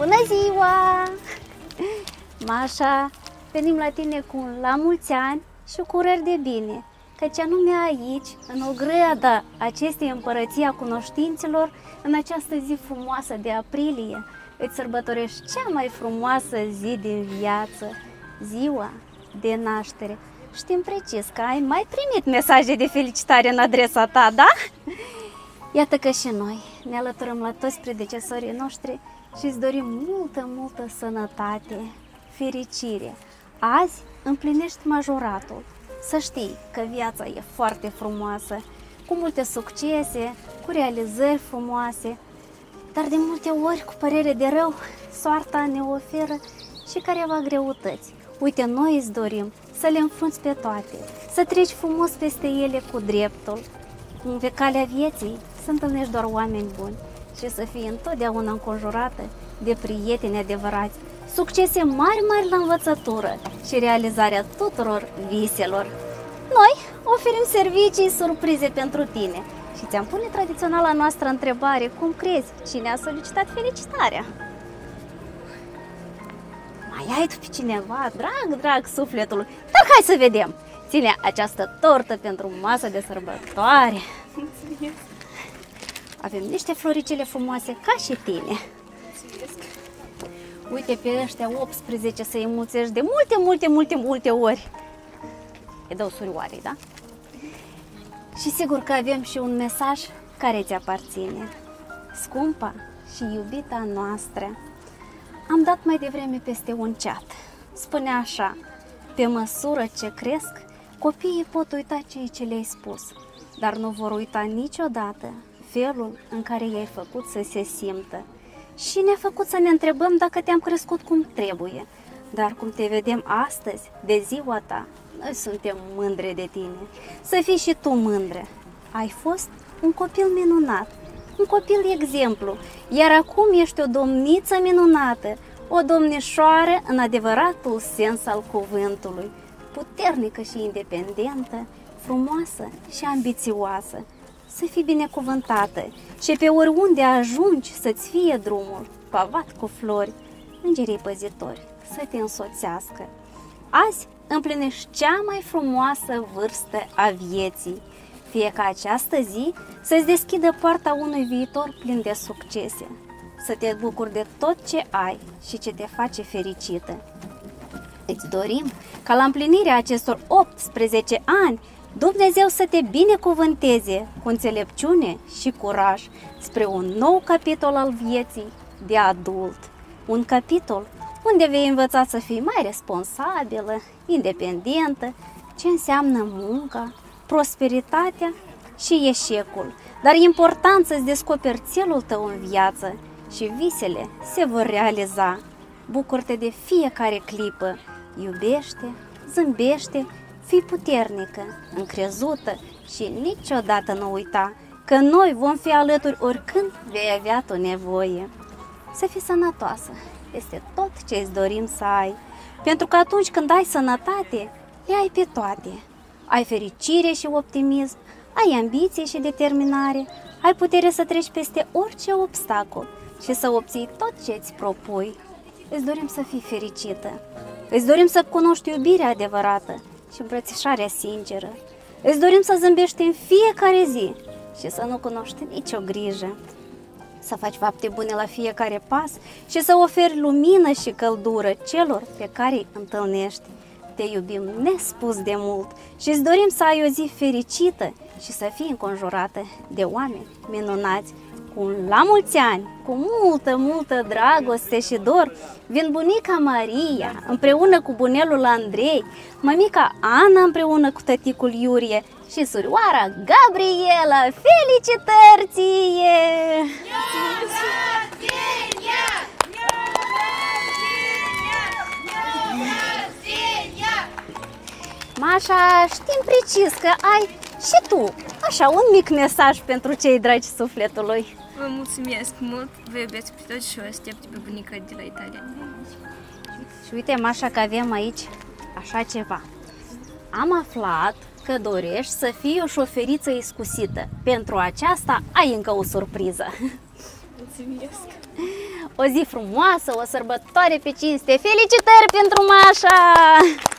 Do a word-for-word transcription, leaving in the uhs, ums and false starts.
Bună ziua! Mașa, venim la tine cu un la mulți ani și cu urări de bine, căci anume aici, în ograda acestei împărății a cunoștințelor, în această zi frumoasă de aprilie, îți sărbătorești cea mai frumoasă zi din viață, ziua de naștere. Știm precis că ai mai primit mesaje de felicitare în adresa ta, da? Iată că și noi ne alăturăm la toți predecesorii noștri și îți dorim multă, multă sănătate, fericire. Azi împlinești majoratul. Să știi că viața e foarte frumoasă, cu multe succese, cu realizări frumoase, dar de multe ori, cu părere de rău, soarta ne oferă și careva greutăți. Uite, noi îți dorim să le înfrunți pe toate, să treci frumos peste ele cu dreptul. În calea vieții să întâlnești doar oameni buni și să fii întotdeauna înconjurată de prieteni adevărați, succese mari, mari la învățătură și realizarea tuturor viselor. Noi oferim servicii surprize pentru tine și ți-am pune tradiționala noastră întrebare: cum crezi cine a solicitat felicitarea? Mai ai tu pe cineva, drag, drag sufletul, dar hai să vedem! Ține această tortă pentru masă de sărbătoare. Mulțumesc. Avem niște floricele frumoase ca și tine. Mulțumesc. Uite pe ăștia optsprezece să-i mulțești de multe, multe, multe, multe ori. E dau surioarei, da? Și sigur că avem și un mesaj care ți aparține. Scumpa și iubita noastră, am dat mai devreme peste un chat. Spune așa: pe măsură ce cresc, copiii pot uita ceea ce le-ai spus, dar nu vor uita niciodată felul în care i-ai făcut să se simtă. Și ne-a făcut să ne întrebăm dacă te-am crescut cum trebuie. Dar cum te vedem astăzi, de ziua ta, noi suntem mândre de tine. Să fii și tu mândră. Ai fost un copil minunat, un copil exemplu, iar acum ești o domniță minunată, o domnișoară în adevăratul sens al cuvântului, puternică și independentă, frumoasă și ambițioasă. Să fii binecuvântată și pe oriunde ajungi să-ți fie drumul pavat cu flori, îngerii păzitori să te însoțească. Azi împlinești cea mai frumoasă vârstă a vieții, fie ca această zi să-ți deschidă poarta unui viitor plin de succese, să te bucuri de tot ce ai și ce te face fericită. Îți dorim ca la împlinirea acestor optsprezece ani Dumnezeu să te binecuvânteze cu înțelepciune și curaj spre un nou capitol al vieții de adult. Un capitol unde vei învăța să fii mai responsabilă, independentă, ce înseamnă munca, prosperitatea și eșecul. Dar e important să-ți descoperi țelul tău în viață și visele se vor realiza. Bucură-te de fiecare clipă, iubește, zâmbește, fii puternică, încrezută și niciodată nu uita că noi vom fi alături oricând vei avea tu nevoie. Să fii sănătoasă este tot ce îți dorim să ai, pentru că atunci când ai sănătate, le ai pe toate. Ai fericire și optimism, ai ambiție și determinare, ai putere să treci peste orice obstacol și să obții tot ce îți propui. Îți dorim să fii fericită, îți dorim să cunoști iubirea adevărată și îmbrățișarea sinceră. Îți dorim să zâmbești în fiecare zi și să nu cunoști nicio grijă. Să faci fapte bune la fiecare pas și să oferi lumină și căldură celor pe care îi întâlnești. Te iubim nespus de mult și îți dorim să ai o zi fericită și să fii înconjurată de oameni minunați. Cu la mulți ani, cu multă, multă dragoste și dor, vin bunica Maria împreună cu bunelul Andrei, mămica Ana împreună cu tăticul Iurie și surioara Gabriela. Felicitări ție! Mașa, știm precis că ai și tu așa un mic mesaj pentru cei dragi sufletului. Vă mulțumesc mult, vă iubesc pe toți și o aștept pe bunica de la Italia. Și uite, Mașa, că avem aici așa ceva. Am aflat că dorești să fii o șoferiță iscusită. Pentru aceasta ai încă o surpriză. Mulțumesc! O zi frumoasă, o sărbătoare pe cinste. Felicitări pentru Mașa!